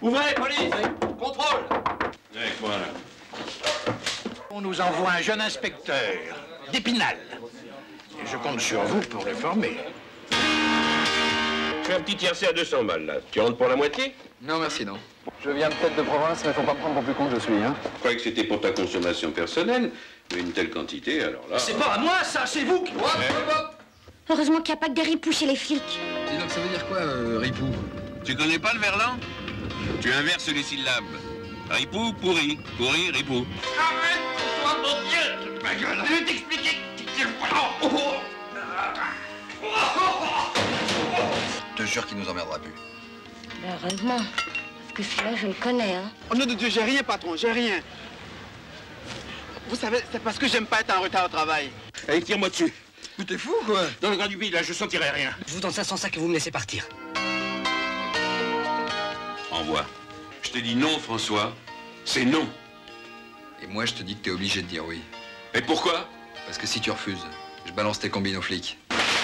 Ouvrez, police! Contrôle! Avec moi, là. On nous envoie un jeune inspecteur d'Épinal. Et je compte sur vous pour le former. Je fais un petit tiercé à 200 balles, là. Tu rentres pour la moitié? Non, merci, non. Je viens peut-être de province, mais faut pas me prendre pour plus con que je suis, hein. Je croyais que c'était pour ta consommation personnelle. Mais une telle quantité, alors là... C'est pas à moi, ça, c'est vous qui... Heureusement qu'il n'y a pas que des ripoux chez les flics. Dis donc, ça veut dire quoi, ripou? Tu connais pas le verlan? Tu inverses les syllabes. Ripou, pourri. Pourri, ripou. Arrête-toi, mon Dieu! Ma gueule, je vais t'expliquer. Je te jure qu'il nous emmerdera plus. Ben, heureusement. Parce que celui-là, je le connais, hein. Oh nom de Dieu, j'ai rien, patron, j'ai rien. Vous savez, c'est parce que j'aime pas être en retard au travail. Allez, tire-moi dessus. Mais t'es fou, quoi? Dans le grand du village, je sentirai rien. Je vous donne 500 sacs et vous me laissez partir. Envoie. Je t'ai dit non, François. C'est non. Et moi, je te dis que t'es obligé de dire oui. Et pourquoi? Parce que si tu refuses, je balance tes combines aux flics.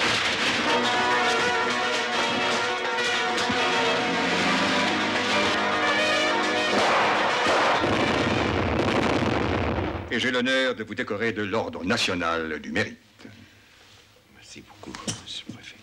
Et j'ai l'honneur de vous décorer de l'Ordre national du mérite. Merci beaucoup, monsieur le préfet.